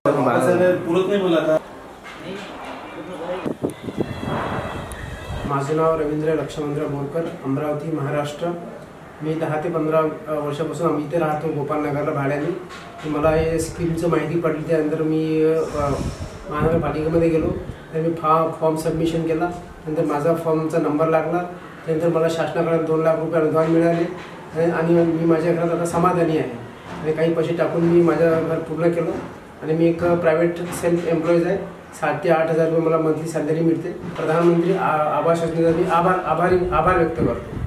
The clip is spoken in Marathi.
पुरत नाही बोला आता। माझे नाव रवींद्र लक्ष्मणराव बोरकर, अमरावती, महाराष्ट्र। मी 10 ते 15 वर्षापासून आम्ही इथे राहतो, गोपालनगरला भाड्याने। मला हे स्कीमचं माहिती पडली, त्यानंतर मी महानगरपालिकेमध्ये गेलो, तर मी फॉर्म सबमिशन केला। नंतर माझा फॉर्मचा नंबर लागला, त्यानंतर मला शासनाकडून 2 लाख रुपये अनुदान मिळाले आणि मी माझ्या घरात आता समाधानी आहे। आणि काही पैसे टाकून मी माझं घर पूर्ण केलं आणि मी एक प्रायव्हेट सेल्फ एम्प्लॉईज आहे। 7 ते 8 हजार रुपये मला मंथली सॅलरी मिळते। प्रधानमंत्री आवास योजनेचा मी आभार व्यक्त करतो।